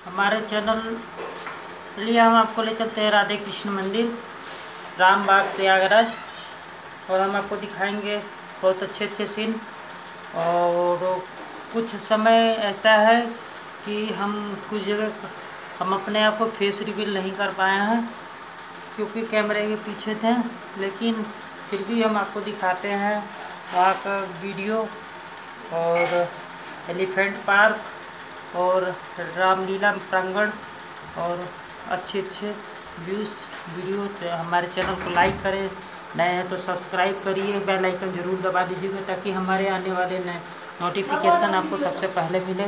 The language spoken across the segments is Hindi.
हमारे चैनल लिए हम आपको ले चलते हैं राधे कृष्ण मंदिर रामबाग प्रयागराज, और हम आपको दिखाएंगे बहुत अच्छे अच्छे सीन। और कुछ समय ऐसा है कि हम कुछ जगह हम अपने आप को फेस रिवील नहीं कर पाए हैं क्योंकि कैमरे के पीछे थे, लेकिन फिर भी हम आपको दिखाते हैं वहाँ का वीडियो और एलिफेंट पार्क और रामलीला प्रांगण और अच्छे अच्छे व्यूज़ वीडियो। हमारे चैनल को लाइक करें, नए हैं तो सब्सक्राइब करिए, बेल आइकन ज़रूर दबा दीजिएगा ताकि हमारे आने वाले नए नोटिफिकेशन आपको सबसे पहले मिले।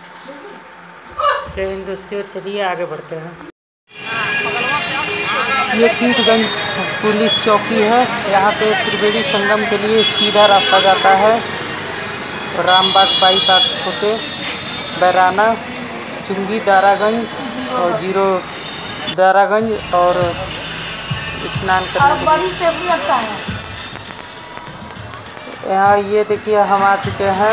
जय हिंद दोस्तों, चलिए आगे बढ़ते हैं। ये कीटगंज पुलिस चौकी है। यहाँ पे त्रिवेणी संगम के लिए सीधा रास्ता जाता है। रामबाग बाईपास होके बैराना, चुंगी, दारागंज और जीरो दारागंज और स्नान करने के यहाँ ये देखिए हम आ चुके हैं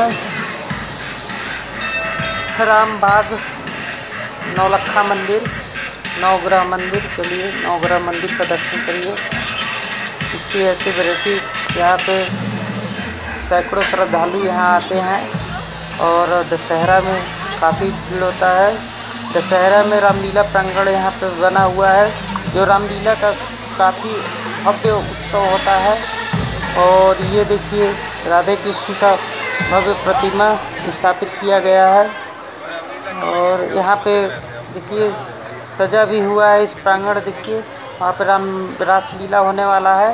रामबाग नौलखा मंदिर, नवग्रह मंदिर। चलिए नवग्रह मंदिर का दर्शन करिए। इसकी ऐसी वैरायटी, यहाँ पे सैकड़ों श्रद्धालु यहाँ आते हैं और दशहरा में काफ़ी भीड़ होता है। दशहरा में रामलीला प्रांगण यहाँ पे बना हुआ है, जो रामलीला का काफ़ी भव्य उत्सव होता है। और ये देखिए राधे कृष्ण का भव्य प्रतिमा स्थापित किया गया है। और यहाँ पे देखिए सजा भी हुआ है इस प्रांगण। देखिए वहाँ पे रासलीला होने वाला है।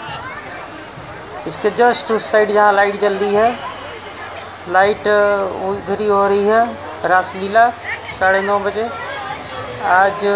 इसके जस्ट उस साइड जहाँ लाइट जल रही है, लाइट उधर ही हो रही है रासलीला 9:30 बजे। आज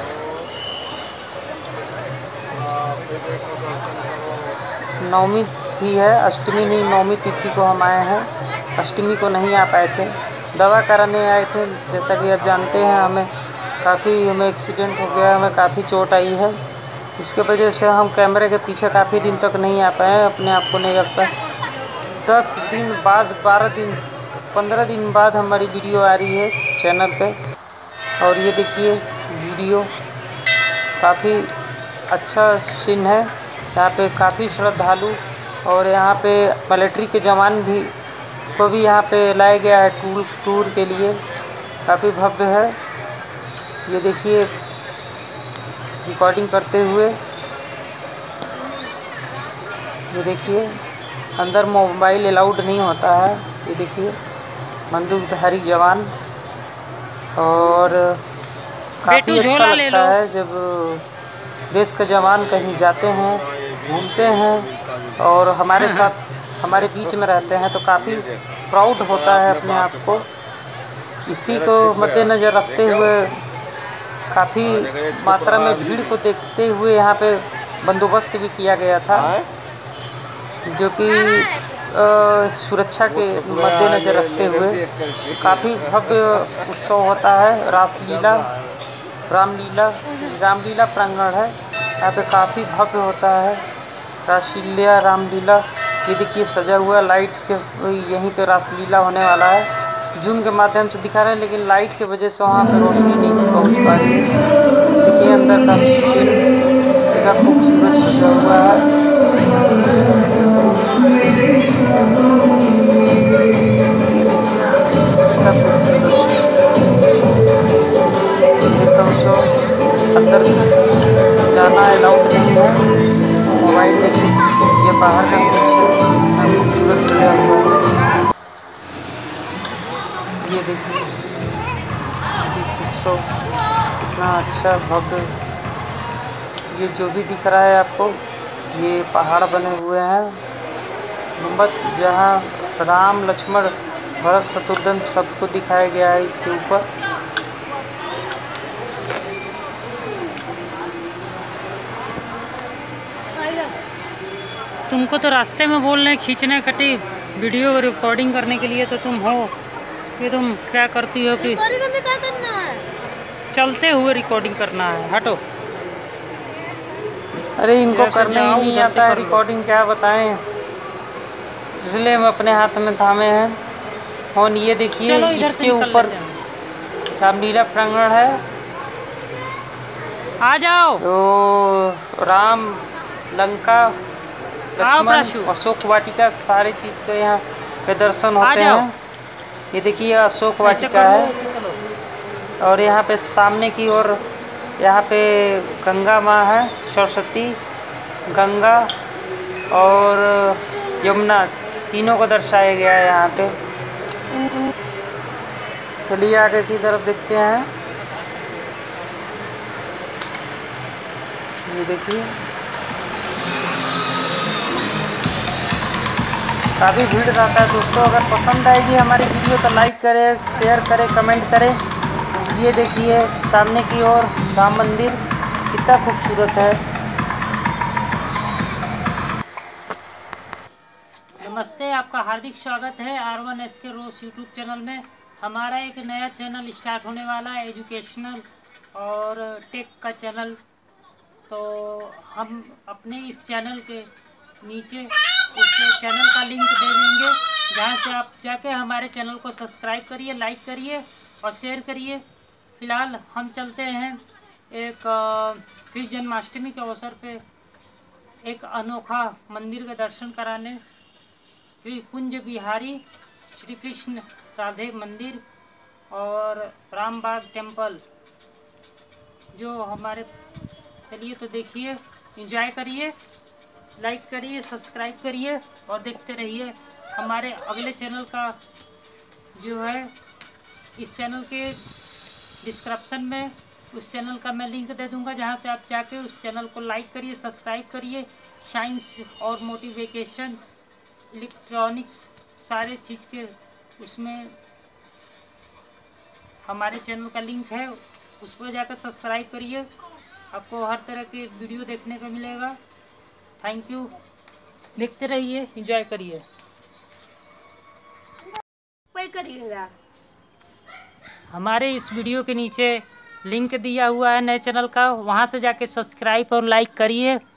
नवमी तिथि है, अष्टमी नहीं नवमी तिथि को हम आए हैं। अष्टमी को नहीं आ पाए थे, दवा कराने आए थे। जैसा कि आप जानते हैं हमें एक्सीडेंट हो गया, हमें काफ़ी चोट आई है। इसके वजह से हम कैमरे के पीछे काफ़ी दिन तक नहीं आ पाए, अपने आप को नहीं रख पाए। 10 दिन बाद 12 दिन 15 दिन बाद हमारी वीडियो आ रही है चैनल पे। और ये देखिए वीडियो काफ़ी अच्छा सीन है। यहाँ पे काफ़ी श्रद्धालु और यहाँ पे मिलिट्री के जवान को भी यहाँ पे लाया गया है टूर के लिए। काफ़ी भव्य है। ये देखिए रिकॉर्डिंग करते हुए, ये देखिए अंदर मोबाइल अलाउड नहीं होता है। ये देखिए बंदूकधारी जवान। और काफ़ी अच्छा लगता है जब देश के जवान कहीं जाते हैं, घूमते हैं और हमारे साथ हमारे बीच में रहते हैं, तो काफ़ी प्राउड होता है अपने आप को। इसी को मद्देनज़र रखते हुए काफ़ी मात्रा में भीड़ को देखते हुए यहाँ पे बंदोबस्त भी किया गया था, जो कि सुरक्षा के मद्देनज़र रखते हुए काफ़ी भव्य उत्सव होता है। रामलीला प्रांगण है, यहाँ पे काफ़ी भव्य होता है रासलीला रामलीला। ये देखिए सजा हुआ लाइट्स के, यहीं पे रासलीला होने वाला है। जूम के माध्यम से दिखा रहे हैं, लेकिन लाइट की वजह से वहाँ पे रोशनी नहीं पहुँच पा रही है। देखिए अंदर का कितना खूबसूरत सजा हुआ है। अंदर जाना अलाउड नहीं है। मोबाइल देखिए, ये बाहर का दृश्य खूबसूरत सजा हुआ है। ये देखिए उत्सव कितना अच्छा भव्य। ये जो भी दिख रहा है आपको, ये पहाड़ बने हुए हैं गुंबद, जहाँ राम लक्ष्मण भरत शत्रुघ्न सबको दिखाया गया है इसके ऊपर। तुमको तो रास्ते में बोल रहे खींचने कटी वीडियो रिकॉर्डिंग करने के लिए, तो तुम हो कि तुम क्या करती हो कि क्या करना है? चलते हुए रिकॉर्डिंग करना है। हटो। अरे इनको करना ही नहीं आता है रिकॉर्डिंग, क्या बताएं, इसलिए हम अपने हाथ में थामे हैं फ़ोन। ये देखिए इसके ऊपर रामलीला प्रांगण है। आ जाओ। तो राम, लंका, लक्ष्मण, अशोक वाटिका सारी चीज़ के यहाँ पे दर्शन होते हैं। ये देखिए अशोक वाटिका है और यहाँ पे सामने की ओर यहाँ पे गंगा माँ है, सरस्वती, गंगा और यमुना तीनों को दर्शाया गया है यहाँ पे। चलिए आगे की तरफ देखते हैं। ये देखिए काफ़ी भीड़ रहता है दोस्तों। अगर पसंद आएगी हमारी वीडियो तो लाइक करें, शेयर करें, कमेंट करें। ये देखिए सामने की ओर राम मंदिर कितना खूबसूरत है। नमस्ते, आपका हार्दिक स्वागत है R1SK रोज यूट्यूब चैनल में। हमारा एक नया चैनल स्टार्ट होने वाला है, एजुकेशनल और टेक का चैनल। तो हम अपने इस चैनल के नीचे उस चैनल का लिंक दे देंगे, जहाँ से आप जाके हमारे चैनल को सब्सक्राइब करिए, लाइक करिए और शेयर करिए। फ़िलहाल हम चलते हैं एक कृष्ण जन्माष्टमी के अवसर पे एक अनोखा मंदिर के दर्शन कराने। कुंज बिहारी श्री कृष्ण राधे मंदिर और रामबाग टेम्पल जो हमारे। चलिए तो देखिए, एंजॉय करिए, लाइक करिए, सब्सक्राइब करिए और देखते रहिए हमारे अगले चैनल का जो है। इस चैनल के डिस्क्रिप्शन में उस चैनल का मैं लिंक दे दूंगा, जहां से आप जाके उस चैनल को लाइक करिए, सब्सक्राइब करिए। साइंस और मोटिवेशन, इलेक्ट्रॉनिक्स सारे चीज़ के उसमें हमारे चैनल का लिंक है, उस पर जाकर सब्सक्राइब करिए। आपको हर तरह के वीडियो देखने को मिलेगा। थैंक यू, देखते रहिए, एंजॉय करिए। करिएगा। हमारे इस वीडियो के नीचे लिंक दिया हुआ है नए चैनल का, वहां से जाके सब्सक्राइब और लाइक करिए।